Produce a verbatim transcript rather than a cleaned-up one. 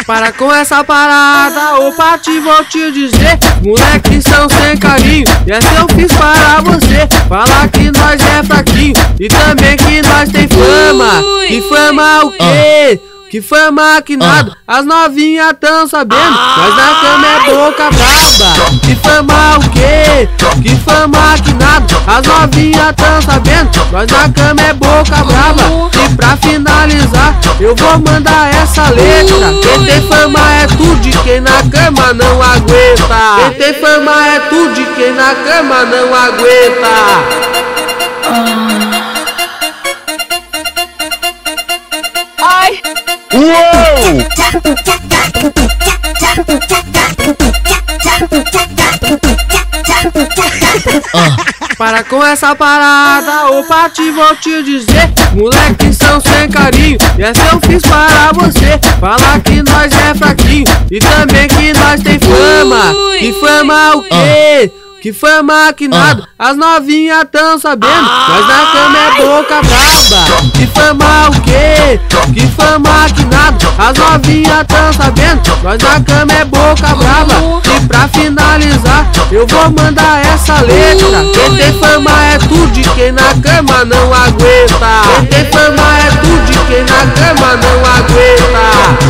Para com essa parada, ô Pati, vou te dizer, moleques são sem carinho, e essa eu fiz para você. Falar que nós é fraquinho, e também que nós tem fama. Que fama o quê? Que fama que nada, as novinhas tão sabendo, nós na cama é boca braba. Que fama o quê? Que fama que nada, as novinhas tão sabendo, nós na cama é boca braba. E pra finalizar, eu vou mandar essa letra. Quem tem fama é tudo de quem na cama não aguenta. Quem tem fama é tudo de quem na cama não aguenta. Ai! Uou! Para com essa parada, ô Pati, vou te dizer, moleques são sem carinho, e essa eu fiz para você. Falar que nós é fraquinho, e também que nós tem fama. Que fama o quê? Que fama que nada, as novinhas tão sabendo, nós na cama é boca braba. Que fama o quê? Que fama que nada, as novinhas tão sabendo, nós na cama é boca braba. E pra finalizar, eu vou mandar essa letra. Quem tem fama é tudo de quem na cama não aguenta. Quem tem fama é tudo de quem na cama não aguenta.